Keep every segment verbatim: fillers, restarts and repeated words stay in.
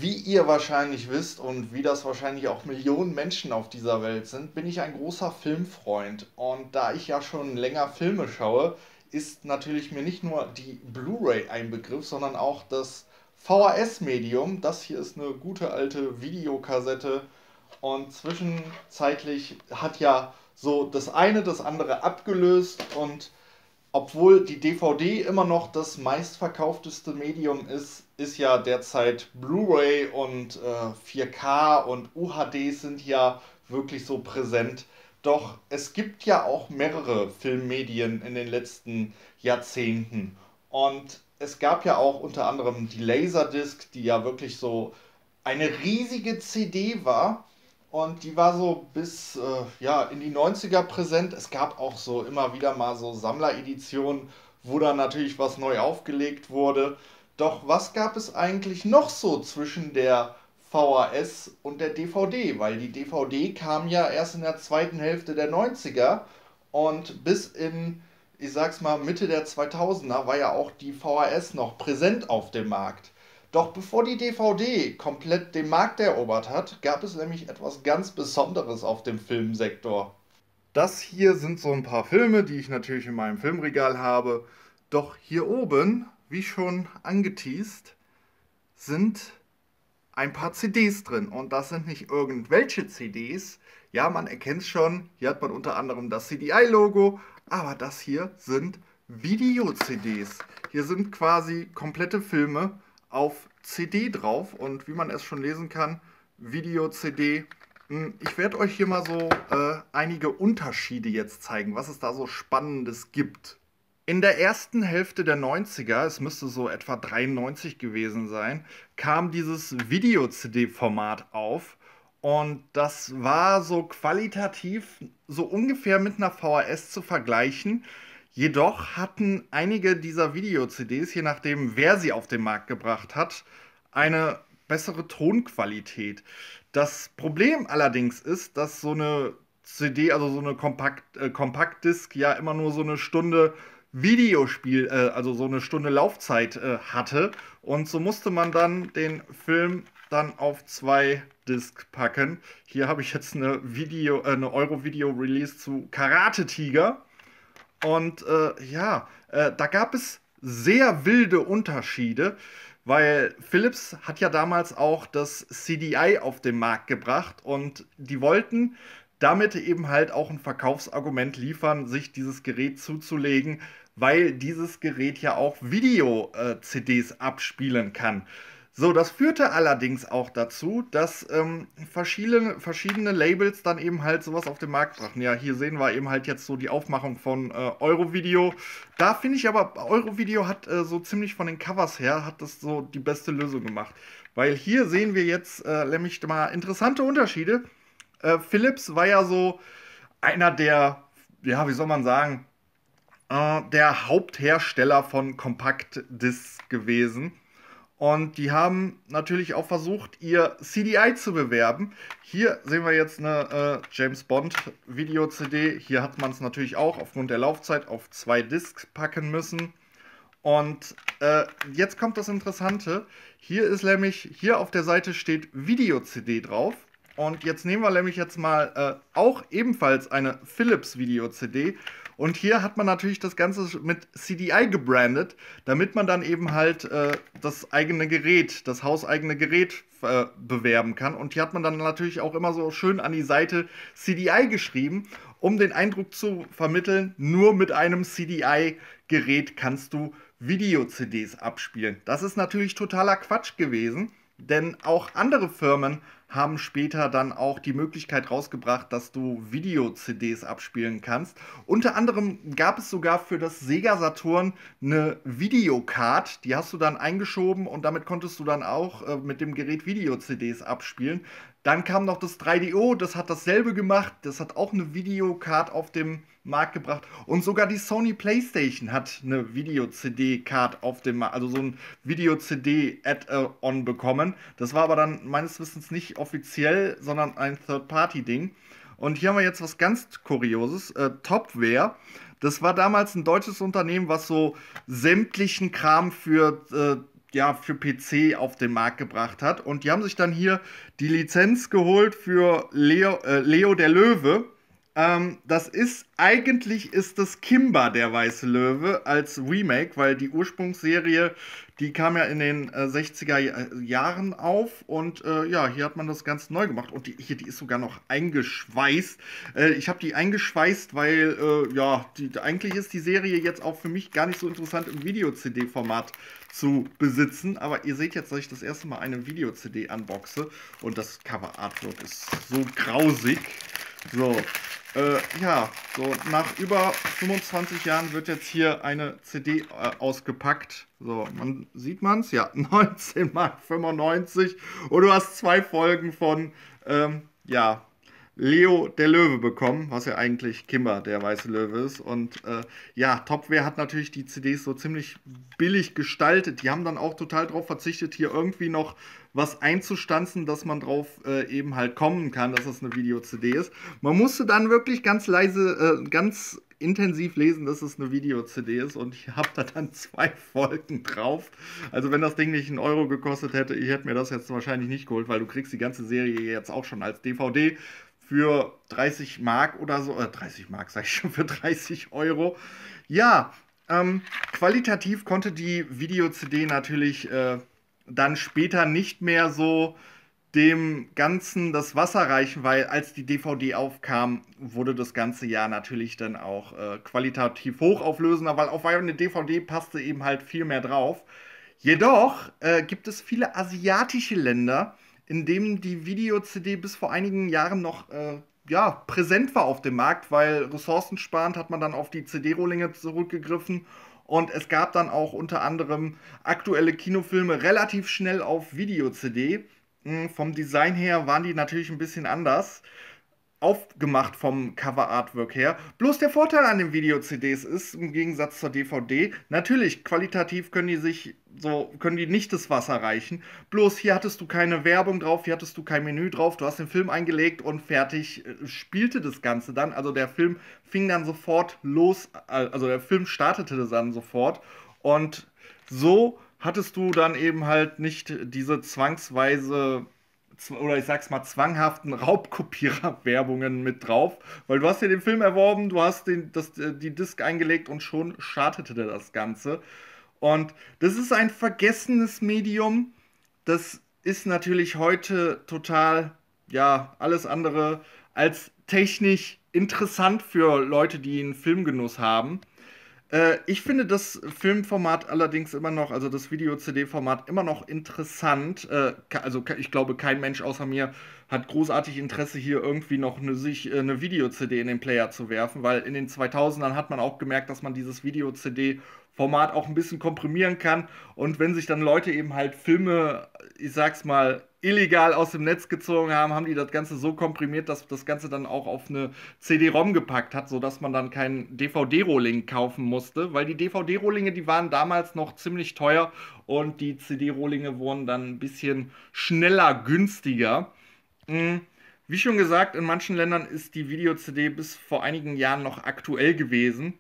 Wie ihr wahrscheinlich wisst und wie das wahrscheinlich auch Millionen Menschen auf dieser Welt sind, bin ich ein großer Filmfreund. Und da ich ja schon länger Filme schaue, ist natürlich mir nicht nur die Blu-ray ein Begriff, sondern auch das V H S-Medium. Das hier ist eine gute alte Videokassette. Und zwischenzeitlich hat ja so das eine das andere abgelöst. Und obwohl die D V D immer noch das meistverkaufteste Medium ist, ist ja derzeit Blu-ray und äh, vier K und U H D sind ja wirklich so präsent. Doch es gibt ja auch mehrere Filmmedien in den letzten Jahrzehnten. Und es gab ja auch unter anderem die Laserdisc, die ja wirklich so eine riesige C D war. Und die war so bis äh, ja, in die Neunziger präsent. Es gab auch so immer wieder mal so Sammlereditionen, wo dann natürlich was neu aufgelegt wurde. Doch was gab es eigentlich noch so zwischen der V H S und der D V D? Weil die D V D kam ja erst in der zweiten Hälfte der Neunziger und bis in, ich sag's mal, Mitte der zweitausender war ja auch die V H S noch präsent auf dem Markt. Doch bevor die D V D komplett den Markt erobert hat, gab es nämlich etwas ganz Besonderes auf dem Filmsektor. Das hier sind so ein paar Filme, die ich natürlich in meinem Filmregal habe. Doch hier oben, wie schon angeteast, sind ein paar C Ds drin. Und das sind nicht irgendwelche C Ds. Ja, man erkennt es schon. Hier hat man unter anderem das C D I-Logo. Aber das hier sind Video-C Ds. Hier sind quasi komplette Filme auf C D drauf. Und wie man es schon lesen kann, Video-C D. Ich werde euch hier mal so äh, einige Unterschiede jetzt zeigen, was es da so Spannendes gibt. In der ersten Hälfte der Neunziger, es müsste so etwa dreiundneunzig gewesen sein, kam dieses Video-C D-Format auf. Und das war so qualitativ so ungefähr mit einer V H S zu vergleichen. Jedoch hatten einige dieser Video-C Ds, je nachdem wer sie auf den Markt gebracht hat, eine bessere Tonqualität. Das Problem allerdings ist, dass so eine C D, also so eine Kompakt, äh, Kompaktdisk ja immer nur so eine Stunde Videospiel, äh, also so eine Stunde Laufzeit äh, hatte. Und so musste man dann den Film dann auf zwei Disc packen. Hier habe ich jetzt eine Video, äh, eine Euro-Video-Release zu Karate Tiger. Und äh, ja, äh, da gab es sehr wilde Unterschiede, weil Philips hat ja damals auch das C D I auf den Markt gebracht und die wollten damit eben halt auch ein Verkaufsargument liefern, sich dieses Gerät zuzulegen, weil dieses Gerät ja auch Video-C Ds abspielen kann. So, das führte allerdings auch dazu, dass ähm, verschiedene, verschiedene Labels dann eben halt sowas auf den Markt brachten. Ja, hier sehen wir eben halt jetzt so die Aufmachung von äh, Eurovideo. Da finde ich aber, Eurovideo hat äh, so ziemlich von den Covers her, hat das so die beste Lösung gemacht. Weil hier sehen wir jetzt äh, nämlich mal interessante Unterschiede. Äh, Philips war ja so einer der, ja, wie soll man sagen, äh, der Haupthersteller von Kompaktdiscs gewesen. Und die haben natürlich auch versucht, ihr C D I zu bewerben. Hier sehen wir jetzt eine äh, James Bond Video-C D. Hier hat man es natürlich auch aufgrund der Laufzeit auf zwei Discs packen müssen. Und äh, jetzt kommt das Interessante. Hier ist nämlich, hier auf der Seite steht Video-C D drauf. Und jetzt nehmen wir nämlich jetzt mal äh, auch ebenfalls eine Philips Video-C D. Und hier hat man natürlich das Ganze mit C D I gebrandet, damit man dann eben halt äh, das eigene Gerät, das hauseigene Gerät äh, bewerben kann. Und hier hat man dann natürlich auch immer so schön an die Seite C D I geschrieben, um den Eindruck zu vermitteln, nur mit einem C D I-Gerät kannst du Video-C Ds abspielen. Das ist natürlich totaler Quatsch gewesen. Denn auch andere Firmen haben später dann auch die Möglichkeit rausgebracht, dass du Video-C Ds abspielen kannst. Unter anderem gab es sogar für das Sega Saturn eine Videocard. Die hast du dann eingeschoben und damit konntest du dann auch äh, mit dem Gerät Video-C Ds abspielen. Dann kam noch das drei D O, das hat dasselbe gemacht. Das hat auch eine Videocard auf dem Markt gebracht. Und sogar die Sony PlayStation hat eine Video-C D-Card auf dem Markt, also so ein Video-C D-Add-on bekommen. Das war aber dann meines Wissens nicht offiziell, sondern ein Third-Party-Ding. Und hier haben wir jetzt was ganz Kurioses. Äh, Topware. Das war damals ein deutsches Unternehmen, was so sämtlichen Kram für äh, ja, für P C auf den Markt gebracht hat. Und die haben sich dann hier die Lizenz geholt für Leo, äh, Leo der Löwe. Ähm, das ist, eigentlich ist das Kimba, der weiße Löwe, als Remake, weil die Ursprungsserie, die kam ja in den äh, sechziger Jahren auf und äh, ja, hier hat man das ganz neu gemacht und die, hier, die ist sogar noch eingeschweißt. Äh, ich habe die eingeschweißt, weil äh, ja, die, eigentlich ist die Serie jetzt auch für mich gar nicht so interessant im Video-C D-Format zu besitzen, aber ihr seht jetzt, dass ich das erste Mal eine Video-C D unboxe und das Cover-Artwork ist so grausig. So, äh, ja, so nach über fünfundzwanzig Jahren wird jetzt hier eine C D äh, ausgepackt. So, man sieht man's, ja, neunzehn Mark fünfundneunzig und du hast zwei Folgen von, ähm, ja, Leo der Löwe bekommen, was ja eigentlich Kimba der weiße Löwe ist. Und äh, ja, Topware hat natürlich die C Ds so ziemlich billig gestaltet. Die haben dann auch total darauf verzichtet, hier irgendwie noch was einzustanzen, dass man drauf äh, eben halt kommen kann, dass es eine Video-C D ist. Man musste dann wirklich ganz leise, äh, ganz intensiv lesen, dass es eine Video-C D ist und ich habe da dann zwei Folgen drauf. Also wenn das Ding nicht einen Euro gekostet hätte, ich hätte mir das jetzt wahrscheinlich nicht geholt, weil du kriegst die ganze Serie jetzt auch schon als D V D für dreißig Mark oder so, äh, dreißig Mark sag ich schon, für dreißig Euro. Ja, ähm, qualitativ konnte die Video-C D natürlich äh, dann später nicht mehr so dem Ganzen das Wasser reichen, weil als die D V D aufkam, wurde das ganze Jahr natürlich dann auch äh, qualitativ hochauflösender, weil auf eine D V D passte eben halt viel mehr drauf. Jedoch äh, gibt es viele asiatische Länder, in denen die Video-C D bis vor einigen Jahren noch äh, ja, präsent war auf dem Markt, weil ressourcensparend hat man dann auf die C D-Rohlinge zurückgegriffen und es gab dann auch unter anderem aktuelle Kinofilme relativ schnell auf Video-C D. Hm, Vom Design her waren die natürlich ein bisschen anders aufgemacht vom Cover-Artwork her. Bloß der Vorteil an den Video-C Ds ist, im Gegensatz zur D V D, natürlich, qualitativ können die sich so, können die nicht das Wasser reichen. Bloß hier hattest du keine Werbung drauf, hier hattest du kein Menü drauf, du hast den Film eingelegt und fertig äh, spielte das Ganze dann. Also der Film fing dann sofort los, äh, also der Film startete dann sofort und so hattest du dann eben halt nicht diese zwangsweise oder ich sag's mal, zwanghaften Raubkopierer-Werbungen mit drauf, weil du hast dir den Film erworben, du hast den, das, äh, die Disc eingelegt und schon startete das Ganze. Und das ist ein vergessenes Medium. Das ist natürlich heute total, ja, alles andere als technisch interessant für Leute, die einen Filmgenuss haben. Äh, ich finde das Filmformat allerdings immer noch, also das Video-C D-Format immer noch interessant. Äh, ka- also ke- ich glaube, kein Mensch außer mir hat großartig Interesse, hier irgendwie noch eine, sich, äh, eine Video-C D in den Player zu werfen, weil in den zweitausendern hat man auch gemerkt, dass man dieses Video-C D-Format auch ein bisschen komprimieren kann. Und wenn sich dann Leute eben halt Filme, ich sag's mal, illegal aus dem Netz gezogen haben, haben die das Ganze so komprimiert, dass das Ganze dann auch auf eine C D-ROM gepackt hat, sodass man dann keinen D V D-Rohling kaufen musste, weil die D V D-Rohlinge, die waren damals noch ziemlich teuer und die C D-Rohlinge wurden dann ein bisschen schneller günstiger. Mm, Wie schon gesagt, in manchen Ländern ist die Video-C D bis vor einigen Jahren noch aktuell gewesen,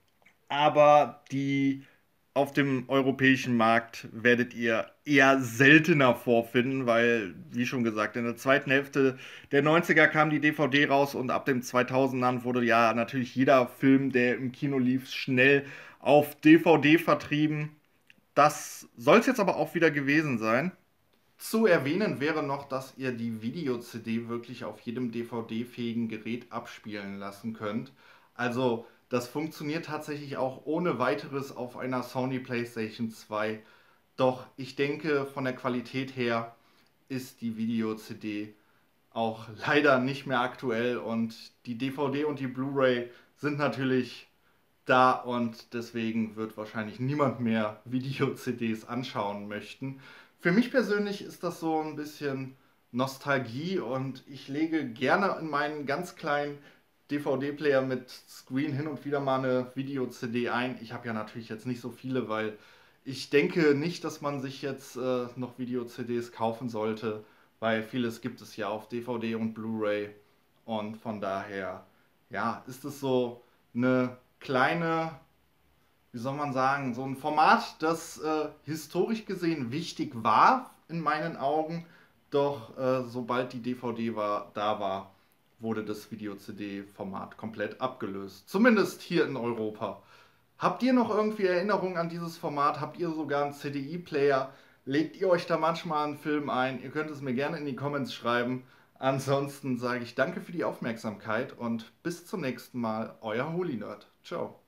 aber die auf dem europäischen Markt werdet ihr eher seltener vorfinden, weil, wie schon gesagt, in der zweiten Hälfte der neunziger kam die D V D raus und ab dem zweitausendern wurde ja natürlich jeder Film, der im Kino lief, schnell auf D V D vertrieben. Das soll es jetzt aber auch wieder gewesen sein. Zu erwähnen wäre noch, dass ihr die Video-C D wirklich auf jedem D V D-fähigen Gerät abspielen lassen könnt. Also das funktioniert tatsächlich auch ohne weiteres auf einer Sony PlayStation zwei. Doch ich denke, von der Qualität her ist die Video-C D auch leider nicht mehr aktuell und die D V D und die Blu-ray sind natürlich da und deswegen wird wahrscheinlich niemand mehr Video-C Ds anschauen möchten. Für mich persönlich ist das so ein bisschen Nostalgie und ich lege gerne in meinen ganz kleinen D V D-Player mit Screen hin und wieder mal eine Video-C D ein. Ich habe ja natürlich jetzt nicht so viele, weil ich denke nicht, dass man sich jetzt äh, noch Video-C Ds kaufen sollte, weil vieles gibt es ja auf D V D und Blu-ray und von daher, ja, ist es so eine kleine, wie wie soll man sagen, so ein Format, das äh, historisch gesehen wichtig war in meinen Augen, doch äh, sobald die D V D war, da war, wurde das Video-C D-Format komplett abgelöst. Zumindest hier in Europa. Habt ihr noch irgendwie Erinnerungen an dieses Format? Habt ihr sogar einen C D I-Player? Legt ihr euch da manchmal einen Film ein? Ihr könnt es mir gerne in die Comments schreiben. Ansonsten sage ich danke für die Aufmerksamkeit und bis zum nächsten Mal, euer Holy Nerd. Ciao.